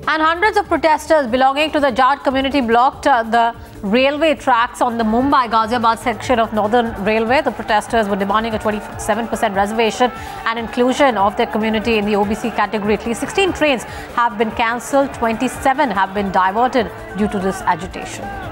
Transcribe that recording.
And hundreds of protesters belonging to the Jat community blocked the railway tracks on the Mumbai-Ghaziabad section of Northern Railway. The protesters were demanding a 27% reservation and inclusion of their community in the OBC category. At least 16 trains have been cancelled, 27 have been diverted due to this agitation.